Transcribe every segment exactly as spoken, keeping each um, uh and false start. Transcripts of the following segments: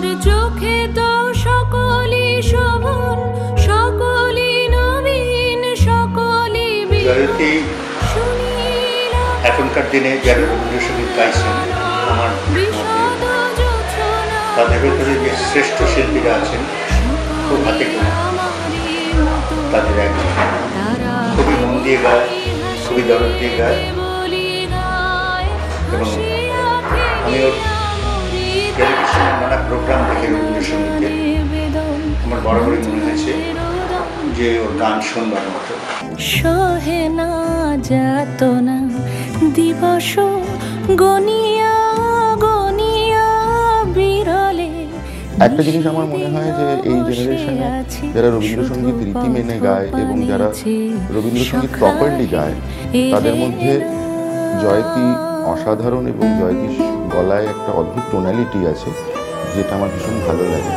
তার চোখে তো সকলই শোভন, সকলই নবীন, সকলই জয়তী এখনকার দিনে যারা রবীন্দ্রসঙ্গীত গাইছেন আমার তাদের ভেতরে যে শ্রেষ্ঠ শিল্পীরা আছেন খুব হাতে গোনা। তাদের একজন খুবই মন দিয়ে গায়, খুবই দরদ দিয়ে গায় এবং আমি ওর টেলিভিশনের নানা প্রোগ্রাম দেখে রবীন্দ্রসঙ্গীতের আমার বরাবরই মনে হয়েছে যে ওর গান শুনবার মতো। সহে না যাতনা দিবস গনিয়া গনিয়া বিরলে। একটা জিনিস আমার মনে হয় যে এই জেনারেশনে যারা রবীন্দ্রসঙ্গীত রীতি মেনে গায় এবং যারা রবীন্দ্রসঙ্গীত প্রপারলি গায় তাদের মধ্যে জয়তী অসাধারণ এবং জয়তীর গলায় একটা অদ্ভুত টোনালিটি আছে যেটা আমার ভীষণ ভালো লাগে।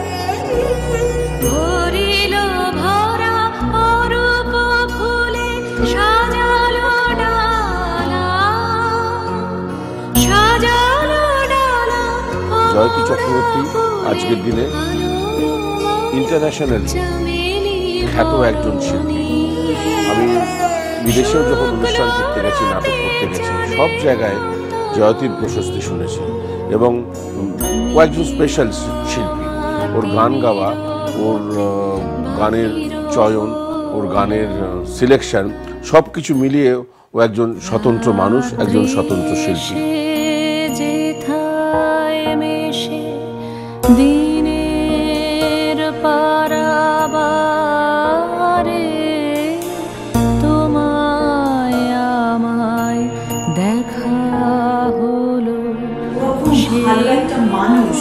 জয়তী চক্রবর্তী আজকের দিনে ইন্টারন্যাশনাল খ্যাত একজন শিল্পী। আমি বিদেশেও যখন অনুষ্ঠান করতে গেছি, নাটক করতে গেছি, সব জায়গায় জয়তীর প্রশস্তি শুনেছি এবং ও একজন স্পেশাল শিল্পী। ওর গান গাওয়া, ওর গানের চয়ন, ওর গানের সিলেকশন সব কিছু মিলিয়ে ও একজন স্বতন্ত্র মানুষ, একজন স্বতন্ত্র শিল্পী। দিনের পারাবারে তোমায় আমায় দেখা হলো। ভালো একটা মানুষ,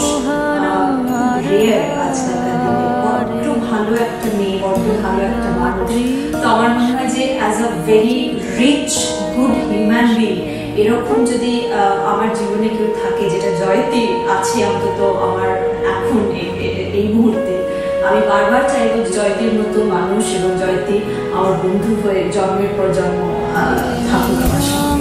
বড্ড ভালো একটা মেয়ে, বড্ড ভালো একটা মানুষ। তো আমার মনে হয় যে as a very rich good human being এরকম যদি আমার জীবনে কেউ থাকে, যেটা জয়তী আছে অন্তত আমার এখন এই মুহূর্তে, আমি বারবার চাইবো জয়তীর মতো মানুষ এবং জয়তী আমার বন্ধু হয়ে জন্মের পর জন্ম থাকুক আমার সঙ্গে।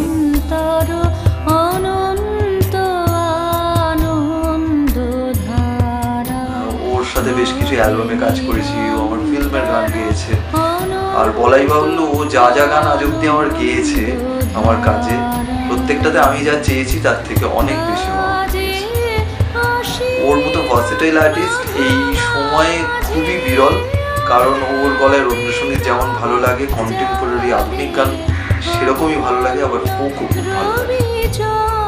ওর সাথে বেশ কিছু অ্যালবামে কাজ করেছি, ও আমার ফিল্মের গান গেয়েছে। আর বলাই বাহুল্য ও যা যা গান আজ অব্দি আমার গেয়েছে আমার কাজে, প্রত্যেকটাতে আমি যা চেয়েছি তার থেকে অনেক বেশি। ওর মতো ভার্সেটাইল আর্টিস্ট এই সময়ে খুবই বিরল, কারণ ওর গলায় রবীন্দ্রসঙ্গীত যেমন ভালো লাগে, কন্টেম্পোরারি আধুনিক গান সেরকমই ভালো লাগে, আবার ফোকও খুব ভালো লাগে।